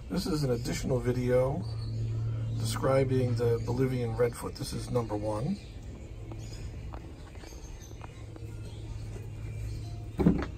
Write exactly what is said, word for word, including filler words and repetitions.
This is an additional video describing the Bolivian redfoot. This is number one.